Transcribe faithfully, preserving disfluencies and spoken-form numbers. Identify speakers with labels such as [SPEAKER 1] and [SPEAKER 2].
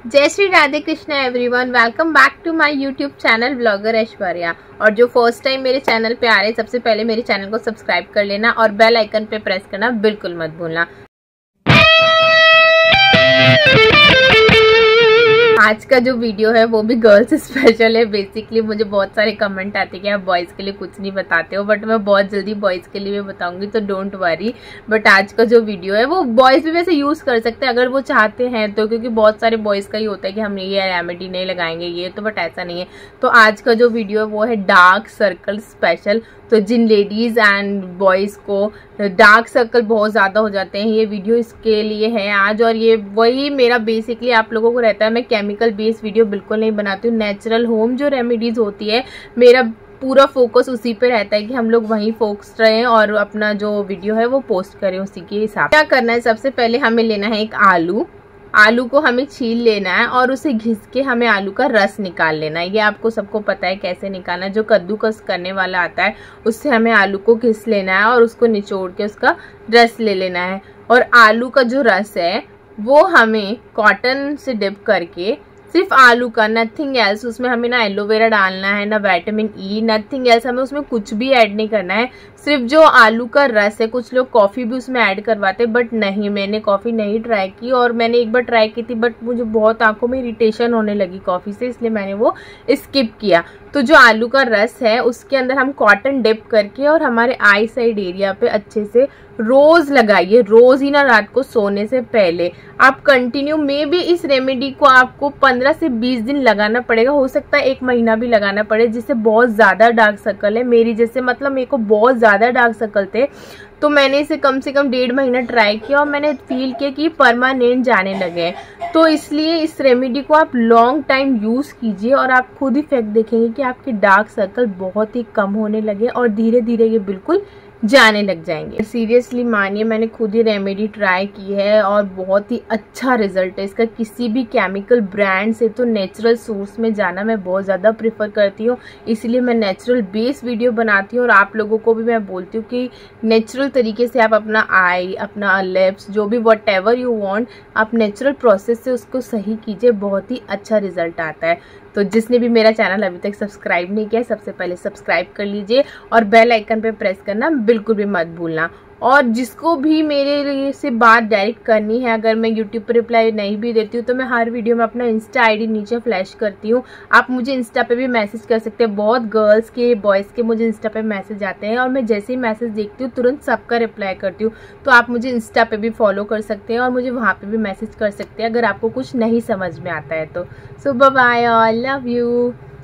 [SPEAKER 1] जय Shri Radhe Krishna everyone, welcome back to my YouTube channel blogger Aishwarya. और जो फर्स्ट टाइम मेरे चैनल पे आ रहे हैं, सबसे पहले मेरे चैनल को सब्सक्राइब कर लेना और बेल आइकन पे प्रेस करना बिल्कुल मत भूलना। आज का जो वीडियो है वो भी गर्ल्स स्पेशल है। बेसिकली मुझे बहुत सारे कमेंट आते हैं कि आप बॉयज़ के लिए कुछ नहीं बताते हो, बट मैं बहुत जल्दी बॉयज़ के लिए भी बताऊंगी, तो डोंट वरी। बट आज का जो वीडियो है वो बॉयज़ भी वैसे यूज़ कर सकते हैं अगर वो चाहते हैं तो, क्योंकि बहुत सारे बॉयज़ का ही होता है कि हम ये रेमेडी नहीं लगाएंगे ये तो, बट ऐसा नहीं है। तो आज का जो वीडियो है वो है डार्क सर्कल स्पेशल। तो जिन लेडीज़ एंड बॉयज़ को डार्क सर्कल बहुत ज़्यादा हो जाते हैं, ये वीडियो इसके लिए है आज। और ये वही मेरा बेसिकली आप लोगों को रहता है, मैं केमिकल बेस्ड वीडियो बिल्कुल नहीं बनाती हूँ। नेचुरल होम जो रेमेडीज़ होती है, मेरा पूरा फोकस उसी पे रहता है कि हम लोग वहीं फोकस रहें और अपना जो वीडियो है वो पोस्ट करें उसी के हिसाब। क्या करना है, सबसे पहले हमें लेना है एक आलू। आलू को हमें छील लेना है और उसे घिस के हमें आलू का रस निकाल लेना है। ये आपको सबको पता है कैसे निकालना है। जो कद्दूकस करने वाला आता है उससे हमें आलू को घिस लेना है और उसको निचोड़ के उसका रस ले लेना है। और आलू का जो रस है वो हमें कॉटन से डिप करके, सिर्फ आलू का, नथिंग एल्स, उसमें हमें ना एलोवेरा डालना है ना विटामिन ई, नथिंग एल्स, हमें उसमें कुछ भी ऐड नहीं करना है। सिर्फ जो आलू का रस है, कुछ लोग कॉफ़ी भी उसमें ऐड करवाते, बट नहीं, मैंने कॉफ़ी नहीं ट्राई की। और मैंने एक बार ट्राई की थी बट मुझे बहुत आंखों में इरिटेशन होने लगी कॉफ़ी से, इसलिए मैंने वो स्किप किया। तो जो आलू का रस है उसके अंदर हम कॉटन डिप करके और हमारे आई साइड एरिया पे अच्छे से रोज लगाइए। रोज ही ना, रात को सोने से पहले आप कंटिन्यू, मे भी इस रेमेडी को आपको पंद्रह से बीस दिन लगाना पड़ेगा, हो सकता है एक महीना भी लगाना पड़े। जिससे बहुत ज्यादा डार्क सर्कल है मेरी जैसे, मतलब मेरे को बहुत ज्यादा डार्क सर्कल थे, तो मैंने इसे कम से कम डेढ़ महीना ट्राई किया और मैंने फील किया कि परमानेंट जाने लगे। तो इसलिए इस रेमेडी को आप लॉन्ग टाइम यूज कीजिए और आप खुद ही इफेक्ट देखेंगे कि आपके डार्क सर्कल बहुत ही कम होने लगे और धीरे धीरे ये बिल्कुल जाने लग जाएंगे। सीरियसली मानिए, मैंने खुद ही रेमेडी ट्राई की है और बहुत ही अच्छा रिजल्ट है इसका। किसी भी केमिकल ब्रांड से तो नेचुरल सोर्स में जाना मैं बहुत ज़्यादा प्रेफर करती हूँ, इसलिए मैं नेचुरल बेस वीडियो बनाती हूँ। और आप लोगों को भी मैं बोलती हूँ कि नेचुरल तरीके से आप अपना आई, अपना लिप्स, जो भी वट एवर यू वॉन्ट, आप नेचुरल प्रोसेस से उसको सही कीजिए, बहुत ही अच्छा रिजल्ट आता है। तो जिसने भी मेरा चैनल अभी तक सब्सक्राइब नहीं किया, सबसे पहले सब्सक्राइब कर लीजिए और बेल आइकन पे प्रेस करना बिल्कुल भी मत भूलना। और जिसको भी मेरे से बात डायरेक्ट करनी है, अगर मैं यूट्यूब पर रिप्लाई नहीं भी देती हूँ तो मैं हर वीडियो में अपना इंस्टा आईडी नीचे फ्लैश करती हूँ। आप मुझे इंस्टा पे भी मैसेज कर सकते हैं। बहुत गर्ल्स के, बॉयज़ के मुझे इंस्टा पे मैसेज आते हैं और मैं जैसे ही मैसेज देखती हूँ तुरंत सबका रिप्लाई करती हूँ। तो आप मुझे इंस्टा पे भी फॉलो कर सकते हैं और मुझे वहाँ पर भी मैसेज कर सकते हैं अगर आपको कुछ नहीं समझ में आता है तो। So bye bye, all love you.